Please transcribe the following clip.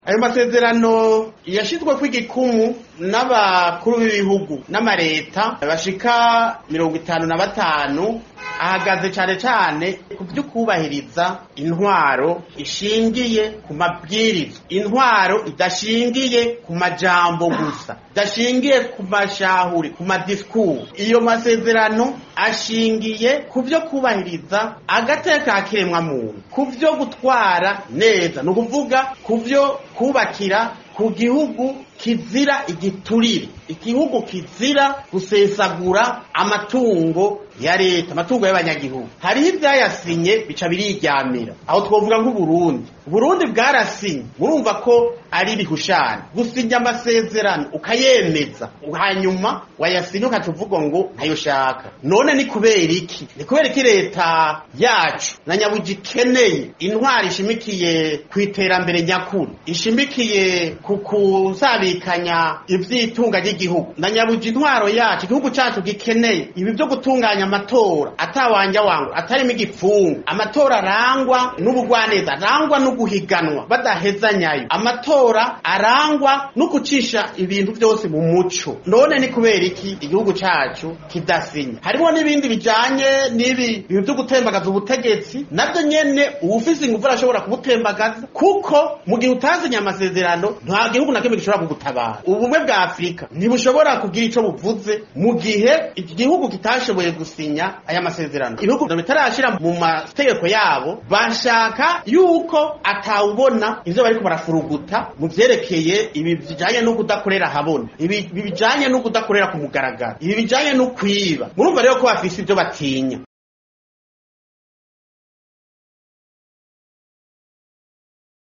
ayo masezerano yashizwe kw'igikumu n'abakuru b'ibihugu n'amareta bashika 55 ahagaze cane cane ku vy'ukubahiriza intwaro ishingiye ku mabwiriza, intwaro idashingiye ku majambo gusa, idashingiye ku mashahuri, ku madiscours. Iyo masezerano ashingiye ku vyo kubahiriza agateka k'akiremwa muntu, ku vyo gutwara neza, no kuvuga ku vyo kubakira ku gihugu kizira igiturire, igihugu kizira gusesagura amatungo ya leta, amatungo y'abanyagihugu. Hariho ivyayasinye bica biriryamira, aho twovuga nk'Uburundi. Uburundi bwarasinye, murumva ko ari ibihushane. Gusinya amasezerano ukayemeza, hanyuma wayasinya ukatuvuga ngo ntayo shaka. None ni kubera iki? Ni kubera iki leta yacu na nyabuji ikeneye intwari ishimikiye kw'iterambere nyakuri, ishimikiye ku kusabikanya ivyitunga ry'igihugu. Na nyabuji intwaro yacu, igihugu cacu gikeneye ibi vyo gutunganya amatora atawanja wangu, atarimo igipfungu, amatora arangwa n'ubugwaneza, arangwa no guhiganwa badahezanyayo, amatora arangwa no gucisha ibintu vyose mu muco. None ni kubera iki igihugu cacu kidasinya? Harimo n'ibindi bijanye n'ibi bintu vyo gutembagaza ubutegetsi, navyo nyene uwufise ingufu arashobora kubutembagaza, kuko mu gihe utazinya amasezerano nta gihugu na kimwe gishobora kugutabara. Ubumwe bwa Afrika ntibushobora kugira ico buvuze mu gihe igihugu kitashoboye gusinya aya masezerano. Ibihugu bitarashira mu mategeko yabo bashaka yuko atawubona ivyo bariko barafuruguta mu vyerekeye ibi bijanye no kudakorera habona, ibi bijanye no kudakorera ku mugaragaro, ibi bijanye no kwiba. Murumva rero ko bafise ivyo batinya.